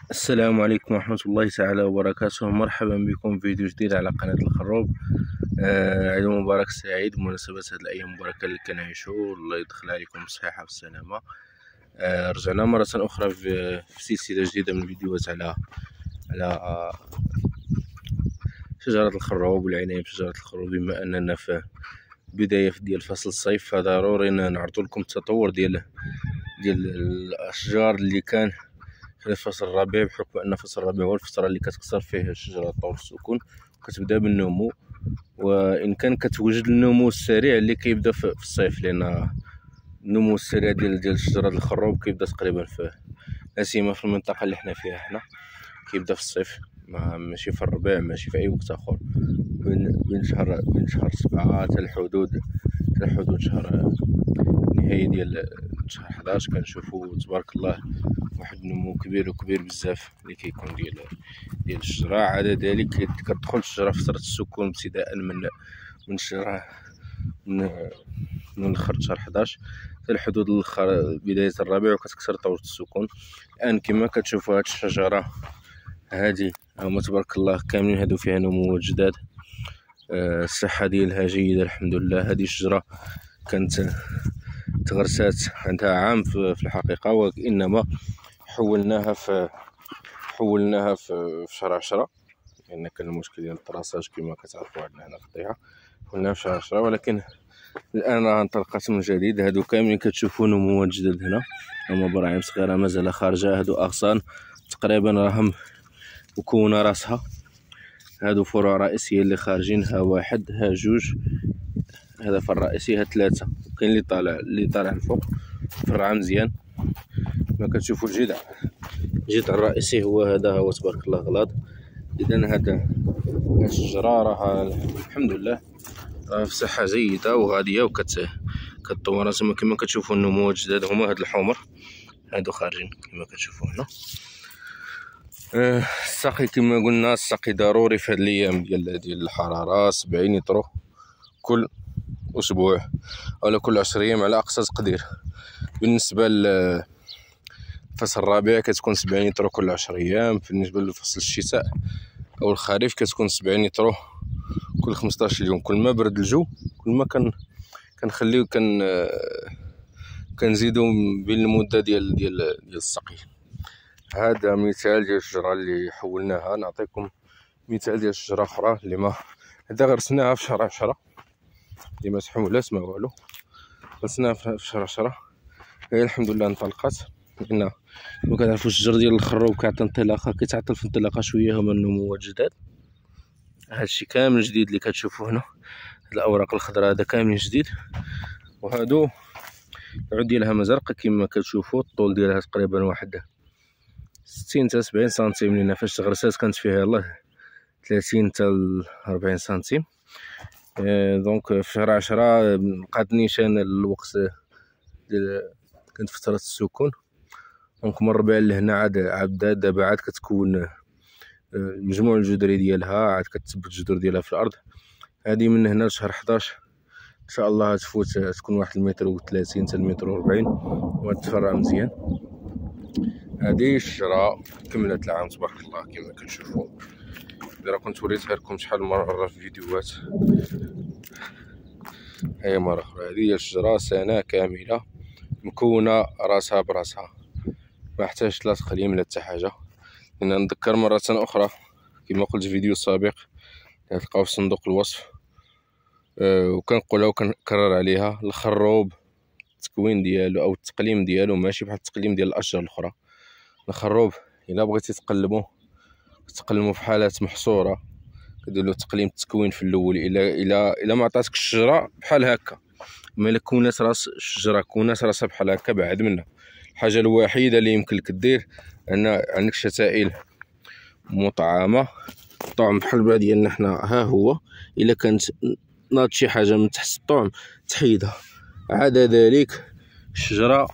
السلام عليكم ورحمة الله تعالى وبركاته. مرحبا بكم في فيديو جديد على قناة الخروب. عيد مبارك سعيد بمناسبة هذه الأيام المباركة اللي كنعيشو، الله يدخل عليكم بالصحة والسلامة. رجعنا مرة أخرى في سلسلة جديدة من الفيديوهات على شجرة الخروب والعناية بشجرة الخروب. بما أننا في بداية ديال فصل الصيف، فضروري نعرض لكم التطور ديال الأشجار اللي كان في الفصل الربيع، بحكم ان فصل الربيع هو الفتره اللي كتكثر فيه الشجره طور السكون وكتبدا بالنمو، وان كان كتوجد النمو السريع اللي كيبدا في الصيف، لان النمو السريع ديال الشجره الخروب كيبدا تقريبا في اسيما في المنطقه اللي حنا فيها حنا، كيبدا في الصيف، ماشي في الربيع، ماشي في اي وقت اخر. بين شهر 7 حتى الحدود شهر نهاية ديال شهر 11 كنشوفو تبارك الله واحد النمو كبير بزاف اللي كيكون ديال الشجره. عدا ذلك كتدخل الشجره في فتره السكون ابتداء من الشهر من اخر شهر 11 حتى الحدود بدايه الربيع، وكتكثر طور السكون. الان كما كتشوفوا هاد الشجره هادي هما تبارك الله كاملين هادو فيها نمو جداد. الصحه ديالها جيده الحمد لله. هذه الشجره كانت تغرسات عندها عام في الحقيقه، وانما حولناها في شهر 10، لان كان المشكل ديال الطراساج كما كتعرفوا عندنا هنا في الضيعه. حولناها في شهر 10، ولكن الان راه انطلقت من جديد. هادو كاملين كتشوفوا نموات جدد هنا، هما براعم صغيره مازال خارجه. هادو اغصان تقريبا راهم مكونه راسها. هادو فروع رئيسيه اللي خارجين، ها واحد ها جوج، الهدف الرئيسي ها ثلاثه، كاين اللي طالع الفوق فرع مزيان. ما كتشوفوا الجذع الرئيسي هو هذا، هو تبارك الله غلاظ. اذا هاد الشجره راه الحمد لله راه في صحه جيده وغاديه كتطور. كما كتشوفوا النمو الجداد هما هاد الحمر هادو خارجين كما كتشوفوا هنا. السقي كما قلنا، السقي ضروري في هاد الايام ديال الحراره. 70 لتر كل اسبوع ولا كل 10 ايام على اقصى تقدير. بالنسبه فصل الربيع كتكون 70 لتر كل 10 ايام. بالنسبه لفصل الشتاء او الخريف كتكون 70 لتر كل 15 يوم. كل ما برد الجو كل ما كنخليو كنزيدو بين المده ديال السقي. هذا مثال ديال الشجره اللي حولناها. نعطيكم مثال ديال الشجره اخرى اللي ما هذا غرسناها في شهر 10، اللي ما تحولات ما والو، غرسناها في شهر 10. هي الحمد لله انطلقت، لان كما كتعرفوا الشجر ديال الخروب كيعطي انطلاقه، كيتعطل في انطلاقه شويه، هما النموات جداد. هادشي كامل جديد اللي كتشوفوا هنا، هاد الاوراق الخضراء هذا كامل جديد. وهادو العود ديالها مزرقه كما كتشوفوا. الطول ديالها تقريبا واحد 60 حتى 70 سنتيم، لان فاش تغرسات كانت فيها يلاه 30 حتى 40 سنتيم. دونك في شهر 10 بقات نيشان الوقت ديال كانت فتره السكون. دونك من الربيع لهنا عاد دابا عاد كتكون المجموع الجذري ديالها، عاد كتثبت الجذور ديالها في الارض. هذه من هنا لشهر 11 ان شاء الله تفوت، تكون واحد 1.30 متر حتى 1.40 متر وتفرع مزيان. هذه الشجره كملت العام تبارك الله كما كتشوفوا. راه كنت وريتها لكم شحال من مره في فيديوهات. هي مره اخرى هذه هي الشجره سنه كامله مكونه راسها براسها، ما احتاجت لا تقليم لا حتى حاجه. لان نذكر مره اخرى كما قلت في فيديو سابق تلقاو في صندوق الوصف، وكنقولها وكنكرر عليها، الخروب التكوين ديالو او التقليم ديالو ماشي بحال التقليم ديال الاشجار الاخرى. الخروب الا بغيتي تقلمو في حالات محصوره كدير له تقليم التكوين في الاول. الا ما عطاتك الشجره بحال هكا، اما الا كونات راس الشجره كونات راسها بحال هكا بعد منها. الحاجه الوحيده اللي يمكن لك دير ان عندك شتائل مطعمه الطعم بحال ديالنا حنا، ها هو الا كانت ناض شي حاجه من تحت الطعم تحيدها. عدا ذلك الشجره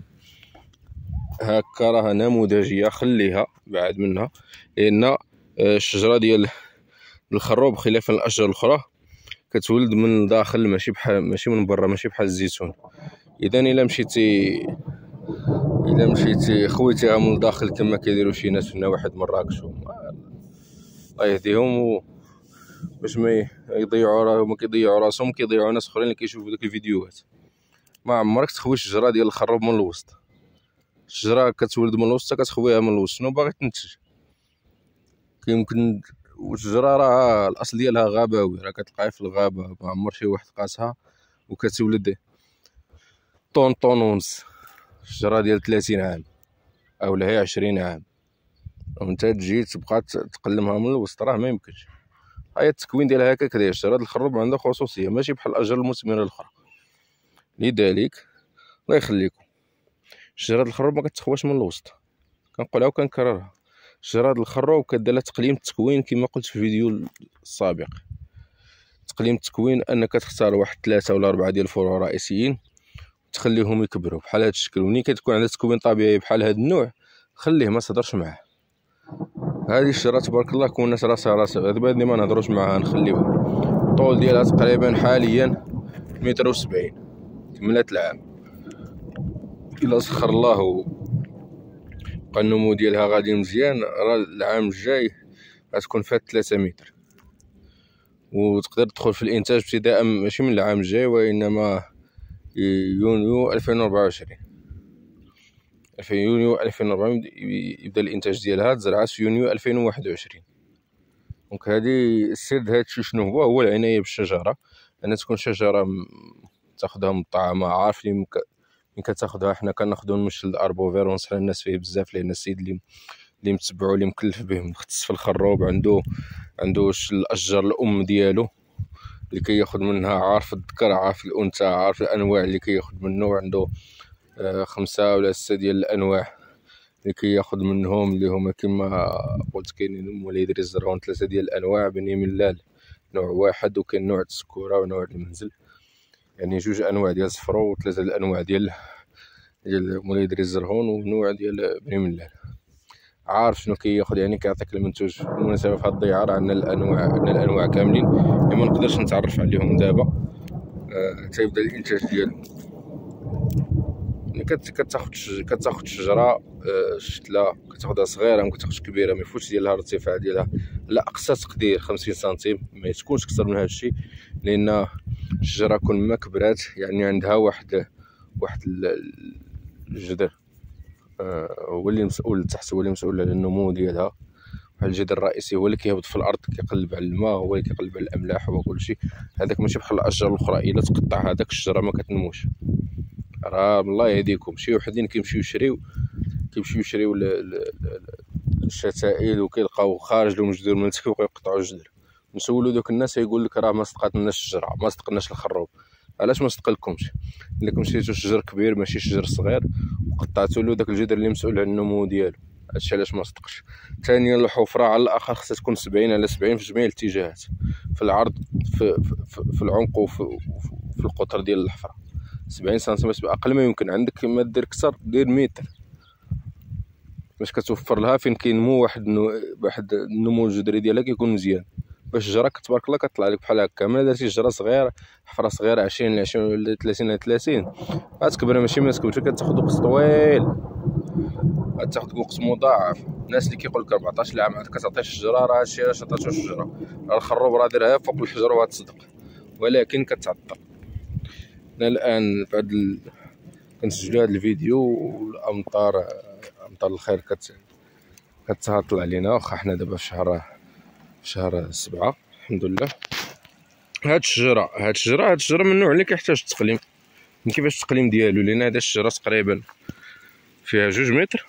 هكا راها نموذجيه، خليها بعد منها، لان الشجره ديال الخروب خلافا الاشجار الاخرى كتولد من الداخل، ماشي من برا، ماشي بحال الزيتون. اذا الا مشيتي الا مشيتي خويتيها من الداخل كما كيديروا شي ناس هنا واحد مراكش الله يهديهم باش ما يضيعوا راهم كيضيعوا راسهم كيضيعوا ناس اخرين اللي كيشوفوا ديك الفيديوهات. ما عمرك تخوي الشجره ديال الخروب من الوسط. الشجره كتولد من الوسط كتخويها من الوسط. شنو باغي تنتج؟ كيمكن والشجره راه الاصل ديالها غابوي، راه كتلقاها في الغابه، ما عمر شي واحد قاسها وكتولد طون ونص. الشجره ديال 30 عام او هي 20 عام وانت تجي تبقى تقلمها من الوسط، راه ما يمكنش. هاي التكوين ديالها هكاك داير. الشجره الخروب عندها خصوصيه ماشي بحال الاشجار المثمره الاخرى. لذلك الله يخليكم شجره الخروب ما كتخواش من الوسط. كنقولها وكنكررها، شجره الخروب كدير لها تقليم التكوين كما قلت في الفيديو السابق. تقليم التكوين انك تختار واحد 3 ولا 4 ديال الفروع رئيسيين تخليهم يكبروا بحال هذا الشكل. ومنين كتكون عندها تكوين طبيعي بحال هذا النوع خليه ما تهضرش معاه. هذه الشجره تبارك الله كونات راسها دابا هذه ما نهضروش معاها نخليوها. الطول ديالها تقريبا حاليا 1.70 متر. كملات العام الا سخر الله بقى النمو ديالها غادي مزيان، راه العام الجاي غتكون فات 3 متر وتقدر تدخل في الانتاج ابتداء ماشي من العام الجاي وانما يونيو 2024. يونيو 2024 يبدا الانتاج ديالها. تزرعات في يونيو 2021. دونك هذه السر هادشي شنو هو العنايه بالشجره. ان تكون شجره تاخذها مطعمه، عارف لي ملي كتاخذها. حنا كناخذو نمشي للاربوفير ونصح الناس فيه بزاف، لان السيد اللي متبعو اللي مكلف به مختص في الخروب عنده الاشجار الام ديالو اللي كياخذ منها، عارف الذكر عارف الانثى عارف الانواع اللي كياخذ منه. عنده 5 ولا 6 ديال الانواع اللي كياخذ منهم اللي هما كما قلت كاينين مولاي يدري الزرعون 3 ديال الانواع بني ملال نوع واحد، وكاين نوع السكوره ونوع المنزل، يعني 2 انواع ديال الصفرو و3 الانواع ديال مولاي يدري الزرعون ونوع ديال بني ملال. عارف شنو كياخذ، يعني كيعطيك المنتوج. بالمناسبه في هاد الضيعه راه عندنا الانواع كاملين اللي ما نقدرش نتعرف عليهم دابا تيبدا الانتاج ديالو. كتاخذ شجره شتله كتاخذها صغيره ما كتاخذش كبيره، ما يفوتش ديالها الارتفاع ديالها لا اقصى تقدير 50 سنتيم، ما تكونش اكثر من هذا الشيء، لان الشجره كل ما كبرات يعني عندها واحد الجذر هو اللي مسؤول تحت، هو اللي مسؤول على النمو ديالها. واحد الجذر الرئيسي هو اللي كيهبط في الارض كيقلب على الماء، هو اللي كيقلب على الاملاح هو كلشي. هذاك ماشي بحال الاشجار الاخرى، الا تقطع هذاك الشجره ما كتنموش. راه الله يهديكم شي وحدين كيمشيو يشريو الشتائل وكيلقاو خارج لهم الجذور من تحت وكيقطعوا الجذر. نسولوا دوك الناس يقول لك راه ما صدقاتناش الشجره، ما صدقناش الخروب. علاش ما صدقلكمش؟ الا كنتو شريتو شجر كبير ماشي شجر صغير وقطعتو له داك الجذر اللي مسؤول على النمو ديالو، هادشي علاش ما صدقش. ثانيا الحفره على الاخر خصها تكون 70 على 70 في جميع الاتجاهات، في العرض في العمق وفي القطر ديال الحفره. 70 سنتيمتر اقل ما يمكن. عندك ما دير اكثر دير متر باش كتوفر لها فين كينمو واحد النمو الجذري ديالها كيكون مزيان. باش الشجره تبارك الله كطلع لك بحال هكا. ملي درتي شجره صغيره حفره صغيره 20 على 20 ولا 30 على 30 غتكبر، ماشي ما تكبرش، كتاخذ وقت طويل، غتاخذ وقت مضاعف. الناس اللي كيقول لك 14 عام عاد كتعطيه الشجره، راه هادشي علاش عطاتو الشجره. راه الخروب راه ديرها فوق الحجر وغتصدق، ولكن كتعطل. حنا الان بعد كنسجلوا هذا الفيديو والامطار امطار الخير كتهطل علينا، واخا حنا دابا في شهر 7 الحمد لله. هاد الشجره من النوع اللي كيحتاج التقليم. كيفاش التقليم ديالو؟ لان هاد الشجره تقريبا فيها 2 متر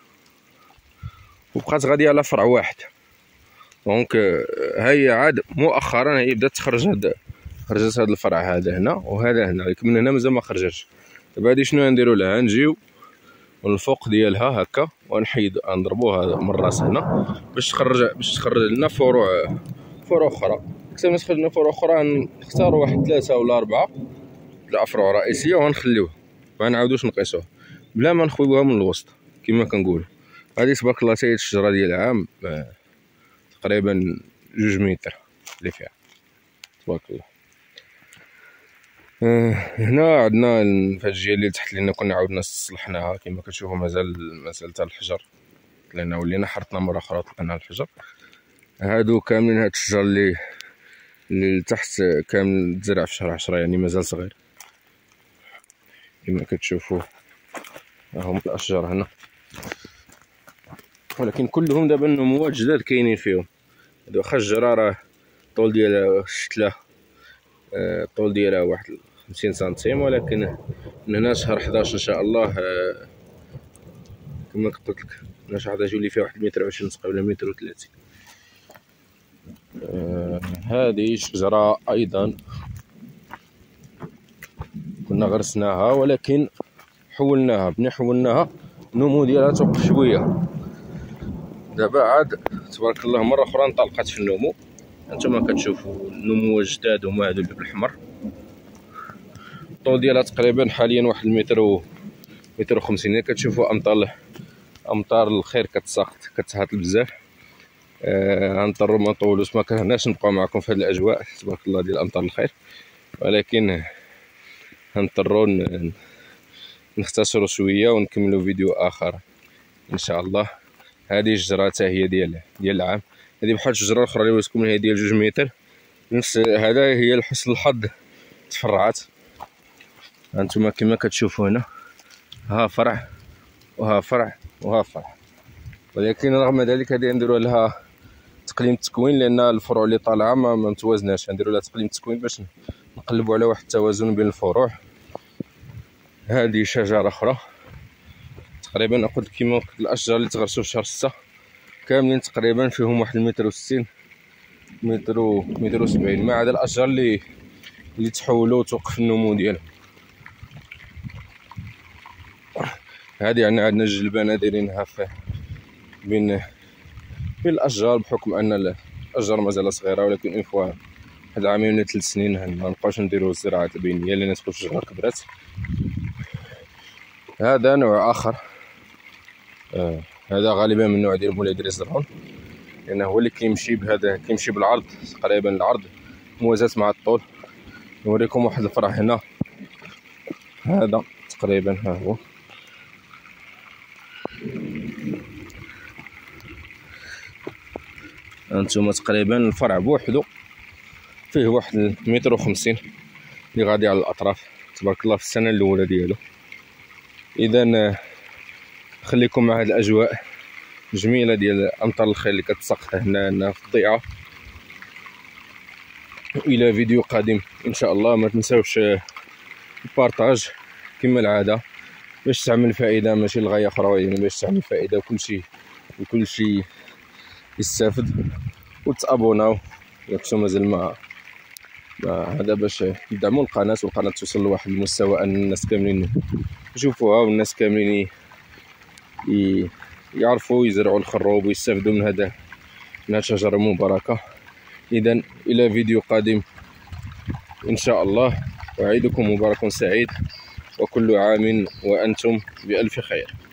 وبقات غاديه على فرع واحد. دونك هي عاد مؤخرا هي بدات خرجت هاد الفرع هذا هنا وهذا هنا، لكن من هنا مازال ما خرجش. دابا هادي شنو غنديرو لها؟ نجيو من الفوق ديالها هكا ونحيد نضربوها من الراس هنا باش تخرج لنا فروع اخرى. اكثر ما تخرج لنا فروع اخرى نختاروا واحد 3 ولا 4 الافرع رئيسيه ونخليوها ما نعاودوش نقيسوها بلا ما نخويوها من الوسط كما كنقول. هذه تبارك الله تاهي الشجره ديال العام تقريبا 2 متر اللي فيها تبارك الله. هنا عندنا في الجهه اللي تحت لنا كنا عاودنا صلحناها كما كتشوفوا. مازال تاع الحجر لان ولينا حرطنا مره اخرى طلقنا الحجر. هادو كاملين هاد الشجر اللي تحت كامل تزرع في شهر 10 يعني مازال صغير كما كتشوفوا. هاهم الاشجار هنا ولكن كلهم دابا النموات جداد كاينين فيهم. هادو واخا الشجره راه الطول ديالها شتله الطول ديالها واحد 50 سنتيم، ولكن من هنا شهر 11 ان شاء الله كما قلت لك من شهر 11 يولي فيها واحد 120 تقريبا 130. هذه شجرة أيضا كنا غرسناها ولكن حولناها. ملي حولناها النمو ديالها توقف شوية، دابا عاد تبارك الله مرة أخرى انطلقت في النمو. هانتوما كتشوفوا النمو جداد هما هادو اللي بالأحمر. الطول ديالها تقريبا حاليا واحد المتر و 150. ملي كتشوفوا أمطار الخير كتساقط كتهاطل بزاف. غنضطرو ما نطولوش، ما كرهناش نبقاو معكم في هاد الاجواء تبارك الله ديال امطار الخير، ولكن غنضطرو نختصروا شويه ونكملوا فيديو اخر ان شاء الله. هذه الشجره حتى هي ديال العام. هذه بحال الشجره الاخرى اللي وريتكم هي ديال 2 متر نفس هذا. هي لحسن الحظ تفرعات. هانتوما كما كتشوفوا هنا ها فرع وها فرع وها فرع، ولكن رغم ذلك هذه نديروا لها تقليم التكوين لان الفروع اللي طالعه ما متوازناش. نديروا لها تقليم التكوين باش نقلبوا على واحد التوازن بين الفروع. هذه شجره اخرى تقريبا نقول كيما الاشجار اللي تغرسوا في شهر 6 كاملين تقريبا فيهم واحد 1.60 1.70 ما عدا الاشجار اللي تحولوا وتوقف النمو ديالهم. هذه يعني عندنا الجلبانه دايرينها في بين الاشجار بحكم ان الاشجار مازال صغيره، ولكن اون فوا هاد عامين ولا 3 سنين ما نبقاوش نديرو الزراعه البينيه لان تكون الشجره كبرات. هذا نوع اخر. هذا غالبا من نوع ديال مولاي دريس درون لانه هو اللي كيمشي بهذا كيمشي بالعرض تقريبا العرض موازاة مع الطول. نوريكم واحد الفرع هنا. هذا تقريبا ها هو هانتوما تقريبا الفرع بوحدو فيه واحد 1.50 متر اللي غادي على الاطراف تبارك الله في السنه الاولى ديالو. اذا خليكم مع هذه الاجواء جميله ديال امطار الخير اللي كتسقط هنا في الضيعه. الى فيديو قادم ان شاء الله. ما تنساوش البارطاج كما العاده باش تعمل فائده ماشي لغايه اخرى، يعني باش تعمل فائده وكل شيء يستافد. وتابوناو الا كنتو مازال ما هذا باش يدعموا القناه والقناه توصل لواحد المستوى ان الناس كاملين يشوفوها والناس كاملين يعرفوا يزرعوا الخروب ويستافدوا من هذه الشجره المباركه. اذا الى فيديو قادم ان شاء الله. اعيدكم مبارك سعيد وكل عام وانتم بالف خير.